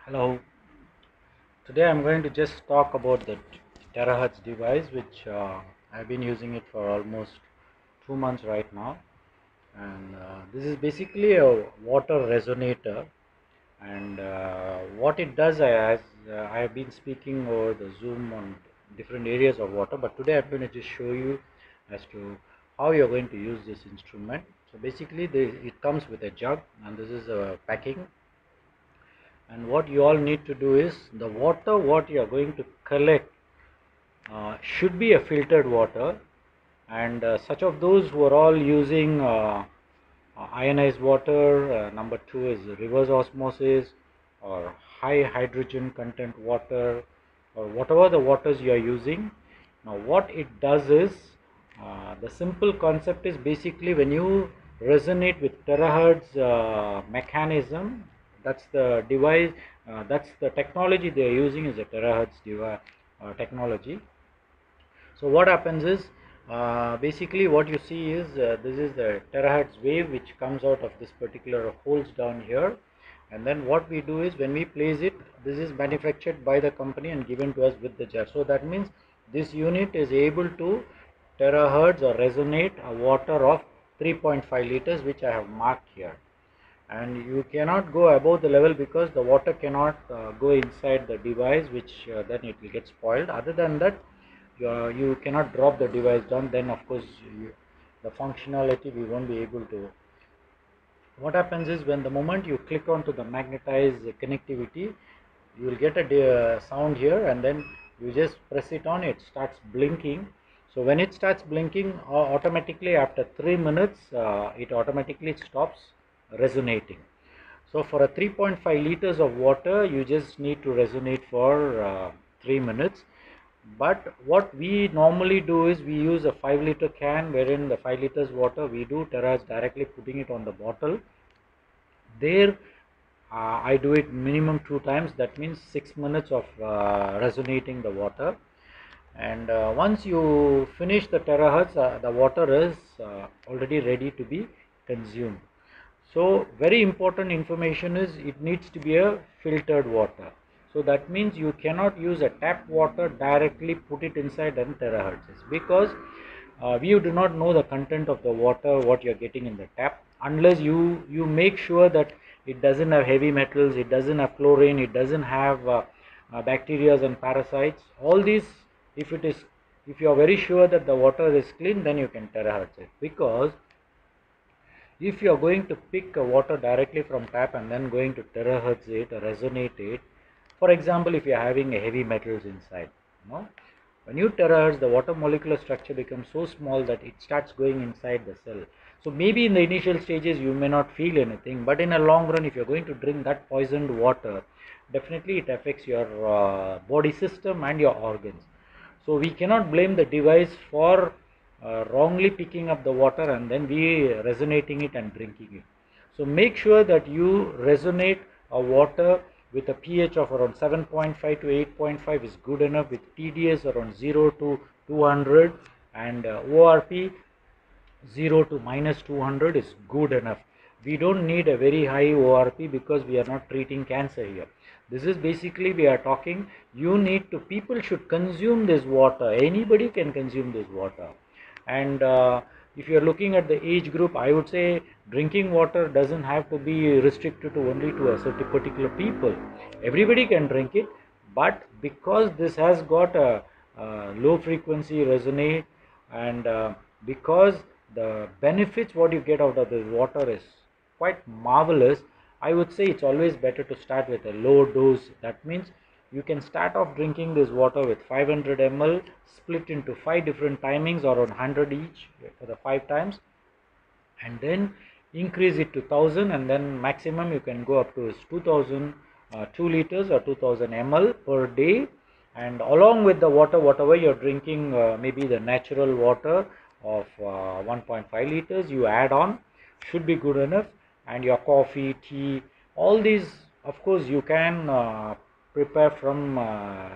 Hello. Today I'm going to just talk about the terahertz device, which I've been using it for almost 2 months right now. And this is basically a water resonator. And what it does, as I have been speaking over the Zoom on different areas of water, but today I'm going to just show you as to how you're going to use this instrument. So basically, it comes with a jug, and this is a packing, and what you all need to do is the water what you are going to collect should be a filtered water, and such of those who are all using ionized water, number two is reverse osmosis or high hydrogen content water, or whatever the waters you are using. Now what it does is, the simple concept is basically when you resonate with terahertz mechanism, that's the device, that's the technology they are using, is a terahertz technology. So what happens is, basically what you see is, this is the terahertz wave which comes out of this particular holes down here, and then what we do is when we place it, this is manufactured by the company and given to us with the jar. So that means this unit is able to terahertz or resonate a water of 3.5 liters, which I have marked here. And you cannot go above the level because the water cannot go inside the device, which then it will get spoiled. Other than that, you cannot drop the device down, then of course the functionality we won't be able to. What happens is, when the moment you click onto the magnetized connectivity, you will get a sound here, and then you just press it on, it starts blinking. So when it starts blinking, automatically after 3 minutes it automatically stops resonating. So for a 3.5 liters of water, you just need to resonate for 3 minutes. But what we normally do is we use a 5-liter can, wherein the 5 liters water we do terahertz directly putting it on the bottle. There I do it minimum 2 times, that means 6 minutes of resonating the water. And once you finish the terahertz, the water is already ready to be consumed. So very important information is, it needs to be a filtered water. So that means you cannot use a tap water directly put it inside an terahertz, because we do not know the content of the water what you are getting in the tap, unless you make sure that it doesn't have heavy metals, it doesn't have chlorine, it doesn't have bacteria and parasites. All these, if you are very sure that the water is clean, then you can terahertz it. Because if you are going to pick water directly from tap and then going to terahertz it or resonate it, for example, if you are having a heavy metals inside, when you terahertz, the water molecular structure becomes so small that it starts going inside the cell. So maybe in the initial stages you may not feel anything, but in a long run, if you are going to drink that poisoned water, definitely it affects your body system and your organs. So we cannot blame the device for wrongly picking up the water and then we resonating it and drinking it. So make sure that you resonate a water with a pH of around 7.5 to 8.5 is good enough, with TDS around 0 to 200, and ORP 0 to minus 200 is good enough. We don't need a very high ORP because we are not treating cancer here. This is basically, we are talking, you need to, people should consume this water, anybody can consume this water. And if you are looking at the age group, I would say drinking water doesn't have to be restricted to only to a certain particular people. Everybody can drink it, but because this has got a low frequency resonate, and because the benefits what you get out of this water is quite marvelous, I would say it's always better to start with a low dose. That means you can start off drinking this water with 500 ml, split into 5 different timings or on 100 each for the 5 times, and then increase it to 1000, and then maximum you can go up to 2000 2 liters or 2000 ml per day. And along with the water, whatever you're drinking, maybe the natural water of 1.5 liters you add on, should be good enough. And your coffee, tea, all these, of course you can prepare from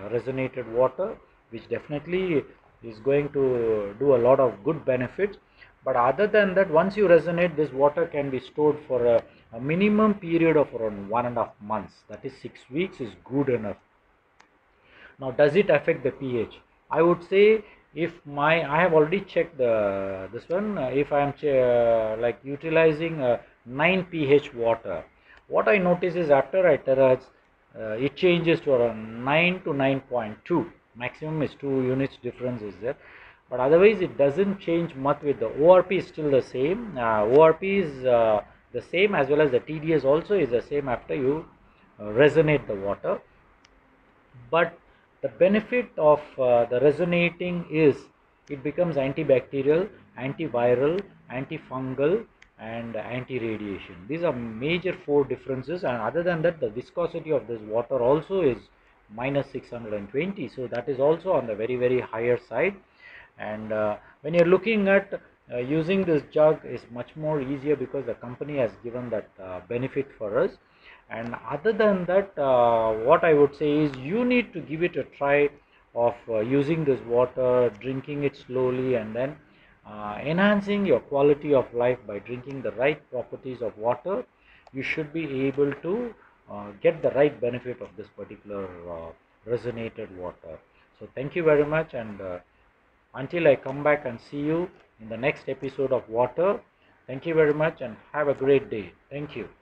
resonated water, which definitely is going to do a lot of good benefits. But other than that, once you resonate, this water can be stored for a minimum period of around 1.5 months. That is 6 weeks is good enough. Now, does it affect the pH? I would say, if I have already checked this one. If I am like utilizing 9 pH water, what I notice is after I terahertz, it changes to around 9 to 9.2. Maximum is 2 units difference is there, but otherwise it doesn't change much. With the ORP is still the same. ORP is the same, as well as the TDS also is the same after you resonate the water. But the benefit of the resonating is it becomes antibacterial, antiviral, antifungal, and anti-radiation. These are major 4 differences, and other than that, the viscosity of this water also is minus 620, so that is also on the very higher side. And when you're looking at using this jug is much more easier, because the company has given that benefit for us. And other than that, what I would say is you need to give it a try of using this water, drinking it slowly, and then enhancing your quality of life by drinking the right properties of water. You should be able to get the right benefit of this particular resonated water. So thank you very much, and until I come back and see you in the next episode of Water, thank you very much and have a great day. Thank you.